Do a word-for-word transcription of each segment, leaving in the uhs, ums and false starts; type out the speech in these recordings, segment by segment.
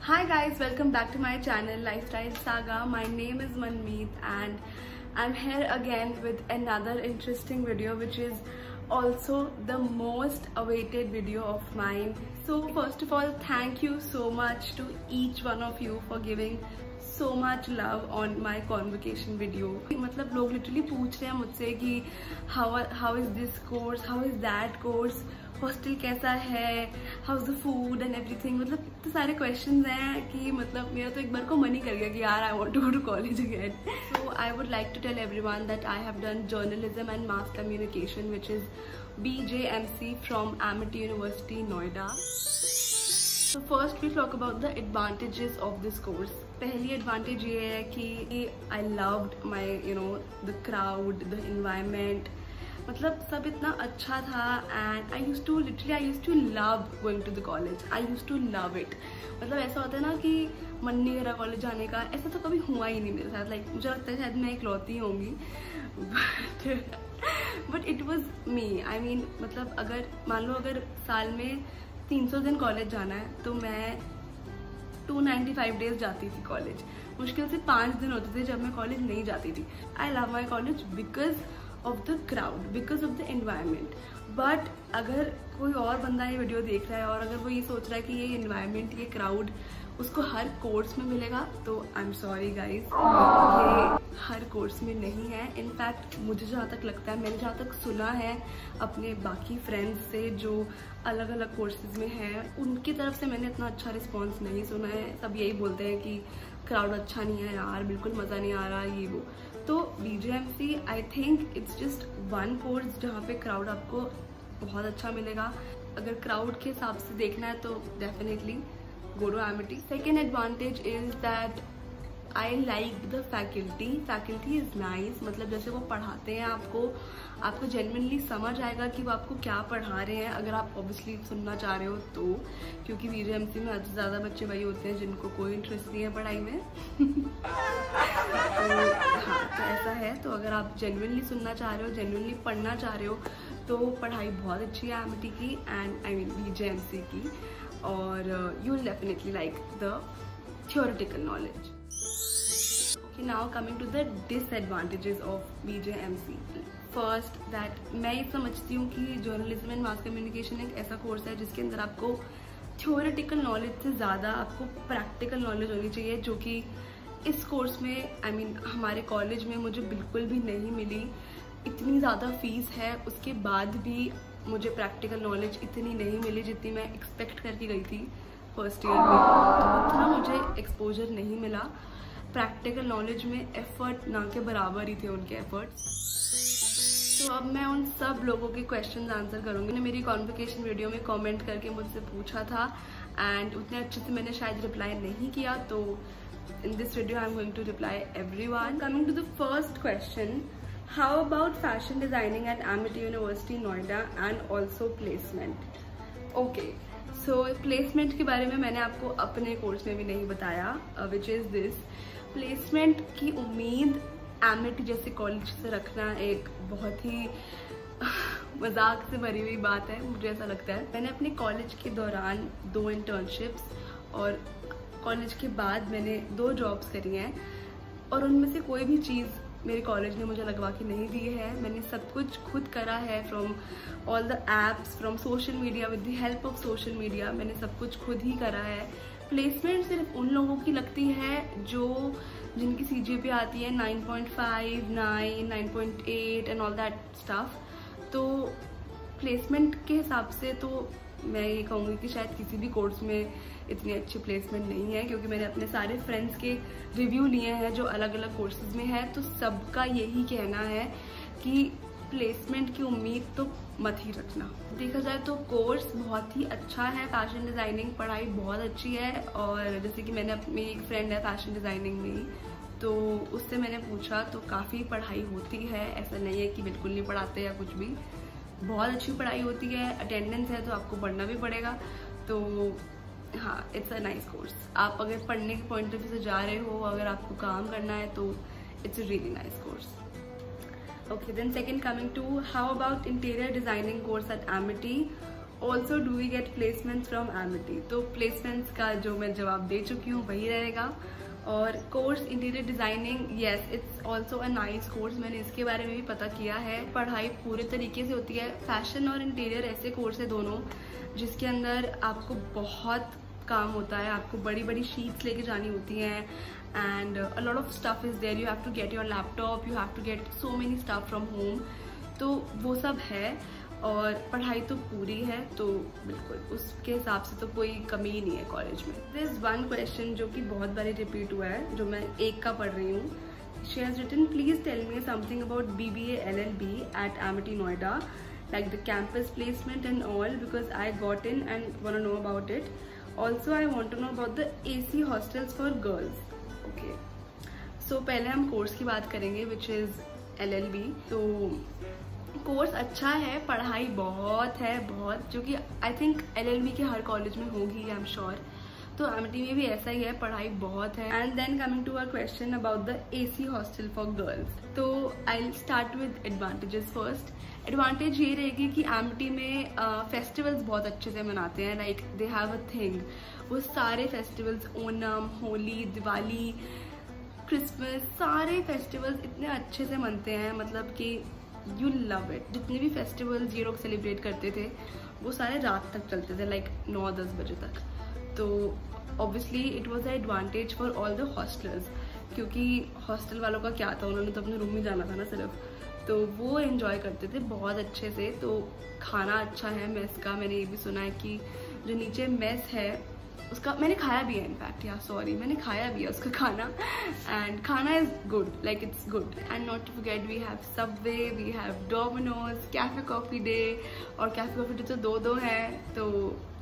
Hi guys, welcome back to my channel Lifestyle Saga. My name is Manmeet and I'm here again with another interesting video, which is also the most awaited video of mine. So first of all, thank you so much to each one of you for giving so much love on my convocation video. मतलब लोग literally पूछ रहे हैं मुझसे कि how how is this course, how is that course, hostel कैसा है, how is the food and everything. मतलब इतने सारे क्वेश्चंस हैं कि मतलब मेरा तो एक बार को मन ही कर गया कि यार I want to go to college again. So I would like to tell everyone that I have done journalism and mass communication which is B J M C from Amity University, Noida. So first we talk about the advantages of this course. पहली advantage ये है कि I loved my you know the crowd, the environment. मतलब सब इतना अच्छा था and I use to literally I use to love going to the college. I use to love it. मतलब ऐसा होता है ना कि मन नहीं करा कॉलेज जाने का. ऐसा तो कभी हुआ ही नहीं मेरे साथ. लाइक like, मुझे लगता है शायद मैं इकलौती होंगी, but but it was me. I mean मतलब अगर मान लो अगर साल में तीन सौ दिन कॉलेज जाना है तो मैं टू नाइन्टी फाइव डेज जाती थी कॉलेज. मुश्किल से पाँच दिन होते थे जब मैं कॉलेज नहीं जाती थी. I love my college because of the crowd, because of the environment. But अगर कोई और बंदा ये वीडियो देख रहा है और अगर वो ये सोच रहा है कि ये एनवायरनमेंट, ये क्राउड उसको हर कोर्स में मिलेगा, तो आई एम सॉरी गाइज, ये हर कोर्स में नहीं है. इनफैक्ट मुझे जहाँ तक लगता है, मैंने जहाँ तक सुना है अपने बाकी फ्रेंड्स से जो अलग अलग कोर्सेज में हैं, उनकी तरफ से मैंने इतना अच्छा रिस्पॉन्स नहीं सुना है. सब यही बोलते हैं कि क्राउड अच्छा नहीं है यार, बिल्कुल मज़ा नहीं आ रहा, ये वो. तो B J M C I think it's just one course जहाँ पे क्राउड आपको बहुत अच्छा मिलेगा. अगर क्राउड के हिसाब से देखना है तो definitely go to Amity. Second advantage is that I like the faculty. Faculty is nice. मतलब जैसे वो पढ़ाते हैं आपको आपको genuinely समझ आएगा कि वो आपको क्या पढ़ा रहे हैं, अगर आप obviously सुनना चाह रहे हो तो. क्योंकि B J M C में हद से ज़्यादा बच्चे वही होते हैं जिनको कोई इंटरेस्ट नहीं है पढ़ाई में. तो हाँ, तो ऐसा है. तो अगर आप genuinely सुनना चाह रहे हो, genuinely पढ़ना चाह रहे हो, तो पढ़ाई बहुत अच्छी है Amity की and I mean B J M C की. और you will definitely like the theoretical knowledge. Okay, now coming to the disadvantages of B J M C. First, that मैं ये समझती हूँ कि जर्नलिज्म एंड मास कम्युनिकेशन एक ऐसा course है जिसके अंदर आपको थियोरेटिकल नॉलेज से ज़्यादा आपको प्रैक्टिकल नॉलेज होनी चाहिए, जो कि इस कोर्स में आई I मीन mean, हमारे कॉलेज में मुझे बिल्कुल भी नहीं मिली. इतनी ज़्यादा फीस है, उसके बाद भी मुझे प्रैक्टिकल नॉलेज इतनी नहीं मिली जितनी मैं एक्सपेक्ट करके गई थी फर्स्ट ईयर में. तो उतना मुझे एक्सपोजर नहीं मिला. प्रैक्टिकल नॉलेज में एफर्ट ना के बराबर ही थे उनके एफर्ट्स. तो अब मैं उन सब लोगों के क्वेश्चंस आंसर करूँगी. मैंने मेरी कॉन्वोकेशन वीडियो में कमेंट करके मुझसे पूछा था एंड उतने अच्छे से मैंने शायद रिप्लाई नहीं किया, तो in this video I am going to reply everyone. Coming to the first question, how about fashion designing at Amity University, Noida and also placement? Okay, so placement के बारे में मैंने आपको अपने कोर्स में भी नहीं बताया, uh, which is this. placement की उम्मीद Amity जैसे कॉलेज से रखना एक बहुत ही मजाक से भरी हुई बात है, मुझे ऐसा लगता है. मैंने अपने कॉलेज के दौरान दो इंटर्नशिप्स और कॉलेज के बाद मैंने दो जॉब्स करी हैं और उनमें से कोई भी चीज़ मेरे कॉलेज ने मुझे लगवा के नहीं दी है. मैंने सब कुछ खुद करा है, from all the apps, from social media, with the help of social media. मैंने सब कुछ खुद ही करा है. प्लेसमेंट सिर्फ उन लोगों की लगती है जो जिनकी सी जी पी आती है nine point five, nine, nine point eight and all that stuff. तो प्लेसमेंट के हिसाब से तो मैं ये कहूँगी कि शायद किसी भी कोर्स में इतनी अच्छी प्लेसमेंट नहीं है, क्योंकि मैंने अपने सारे फ्रेंड्स के रिव्यू लिए हैं जो अलग अलग कोर्सेज में है, तो सबका यही कहना है कि प्लेसमेंट की उम्मीद तो मत ही रखना. देखा जाए तो कोर्स बहुत ही अच्छा है. फैशन डिज़ाइनिंग पढ़ाई बहुत अच्छी है, और जैसे कि मैंने अपनी एक फ्रेंड है फैशन डिज़ाइनिंग में ही, तो उससे मैंने पूछा तो काफ़ी पढ़ाई होती है. ऐसा नहीं है कि बिल्कुल नहीं पढ़ाते या कुछ भी, बहुत अच्छी पढ़ाई होती है. अटेंडेंस है तो आपको पढ़ना भी पड़ेगा. तो हाँ, इट्स अ नाइस कोर्स. आप अगर पढ़ने के पॉइंट ऑफ व्यू से जा रहे हो, अगर आपको काम करना है, तो it's a really nice course. Okay, then second, coming to how about interior designing course at Amity. Also do we get placements from Amity, तो प्लेसमेंट्स का जो मैं जवाब दे चुकी हूँ वही रहेगा। और course interior designing, yes it's also a nice course, मैंने इसके बारे में भी पता किया है। पढ़ाई पूरे तरीके से होती है। फैशन और इंटीरियर ऐसे कोर्स है दोनों जिसके अंदर आपको बहुत काम होता है, आपको बड़ी बड़ी शीट्स लेके जानी होती हैं and a lot of stuff is there, you have to get your laptop, you have to get so many stuff from home, तो वो सब है। और पढ़ाई तो पूरी है, तो बिल्कुल उसके हिसाब से तो कोई कमी ही नहीं है कॉलेज में। दिस इज वन क्वेश्चन जो कि बहुत बारी रिपीट हुआ है, जो मैं एक का पढ़ रही हूँ। She has written please tell me something about B B A L L B at Amity Noida, like the campus placement and all, because I got in and want to know about it. Also I want to know about the A C hostels for girls. Okay, so पहले हम course की बात करेंगे which is L L B. तो कोर्स अच्छा है, पढ़ाई बहुत है बहुत, जो कि I think L L B के हर कॉलेज में होगी, आई एम श्योर। तो एमिटी में भी ऐसा ही है, पढ़ाई बहुत है। And then coming to our question about the A C hostel for girls, तो I will start with advantages first. Advantage ये रहेगी कि एमिटी में फेस्टिवल्स uh, बहुत अच्छे से मनाते हैं, like they have a thing, वो सारे फेस्टिवल्स, ओणम, होली, दिवाली, क्रिसमस, सारे फेस्टिवल्स इतने अच्छे से मनते हैं, मतलब कि यू लव इट। जितने भी फेस्टिवल्स ये लोग सेलिब्रेट करते थे वो सारे रात तक चलते थे, लाइक नौ दस बजे तक। तो obviously it was a advantage for all the hostlers, क्योंकि हॉस्टल वालों का क्या था, उन्होंने तो अपने रूम में जाना था ना सिर्फ, तो वो एंजॉय करते थे बहुत अच्छे से। तो खाना अच्छा है मेस का, मैंने ये भी सुना है कि जो नीचे मेस है उसका, मैंने खाया भी है इनफैक्ट, या सॉरी मैंने खाया भी है उसका खाना, एंड खाना is good, like it's good. And not to forget we have Subway, we have Domino's, Cafe Coffee Day, और कैफे कॉफी डे तो दो दो हैं, तो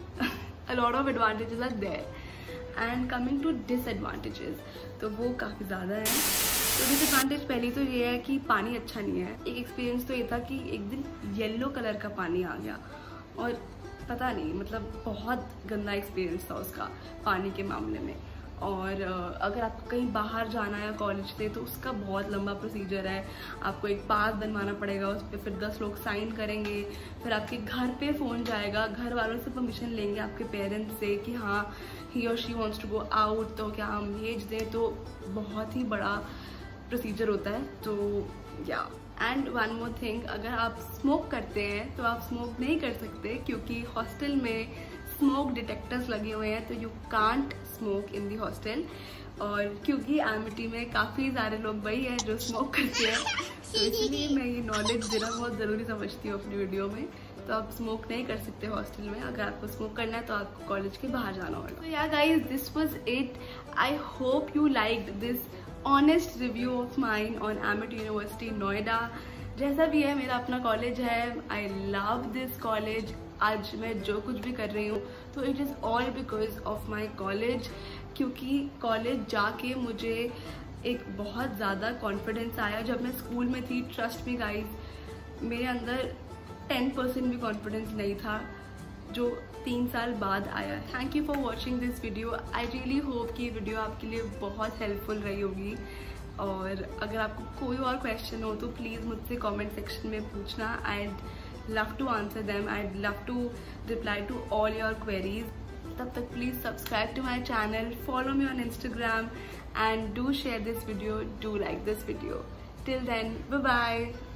a lot of advantages are there. And coming to disadvantages, तो वो काफ़ी ज़्यादा है। तो डिसएडवांटेज पहली तो ये है कि पानी अच्छा नहीं है। एक एक्सपीरियंस तो ये था कि एक दिन येलो कलर का पानी आ गया, और पता नहीं, मतलब बहुत गंदा एक्सपीरियंस था उसका पानी के मामले में। और अगर आपको कहीं बाहर जाना है कॉलेज से, तो उसका बहुत लंबा प्रोसीजर है, आपको एक पास बनवाना पड़ेगा, उस पर फिर दस लोग साइन करेंगे, फिर आपके घर पे फ़ोन जाएगा, घर वालों से परमिशन लेंगे आपके पेरेंट्स से कि हाँ ही और she wants to go out, तो क्या हम भेज दें, तो बहुत ही बड़ा प्रोसीजर होता है। तो या एंड वन मोर थिंग, अगर आप स्मोक करते हैं तो आप स्मोक नहीं कर सकते, क्योंकि हॉस्टल में स्मोक डिटेक्टर्स लगे हुए हैं, तो you can't smoke in the hostel. और क्योंकि एमिटी में काफ़ी सारे लोग वही हैं जो स्मोक करते हैं, तो इसलिए मैं ये नॉलेज देना बहुत ज़रूरी समझती हूँ अपनी वीडियो में। तो आप स्मोक नहीं कर सकते हॉस्टल में, अगर आपको स्मोक करना है तो आपको कॉलेज के बाहर जाना होगा। तो yeah guys, this was it. I hope you liked this honest review of mine on Amity University Noida. जैसा भी है, मेरा अपना कॉलेज है, आई लव दिस कॉलेज। आज मैं जो कुछ भी कर रही हूँ तो it is all because of my college, क्योंकि कॉलेज जाके मुझे एक बहुत ज़्यादा कॉन्फिडेंस आया। जब मैं स्कूल में थी, ट्रस्ट मी गाइज, मेरे अंदर टेन परसेंट भी कॉन्फिडेंस नहीं था, जो तीन साल बाद आया। Thank you for watching this video. I really hope कि ये वीडियो आपके लिए बहुत हेल्पफुल रही होगी। और अगर आपको कोई और क्वेश्चन हो तो प्लीज़ मुझसे कमेंट सेक्शन में पूछना। I'd love to answer them. I'd love to reply to all your queries. तब तक please subscribe to my channel, follow me on Instagram, and do share this video, do like this video. Till then, bye bye.